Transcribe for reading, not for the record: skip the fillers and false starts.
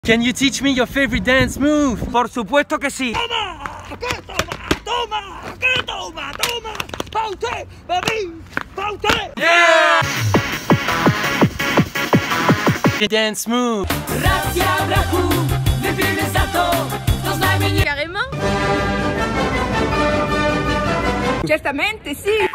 Can you teach me your favorite dance move? Por supuesto que sí. ¡Toma! ¿Qué toma? ¡Toma! ¿Qué toma? ¡Toma! ¡Pa' usted! ¡Pa' mí! ¡Pa' usted! Yeah! Dance move. Racja brachu, wypijmy za to, to znajmniej. Carrément. Certamente, si.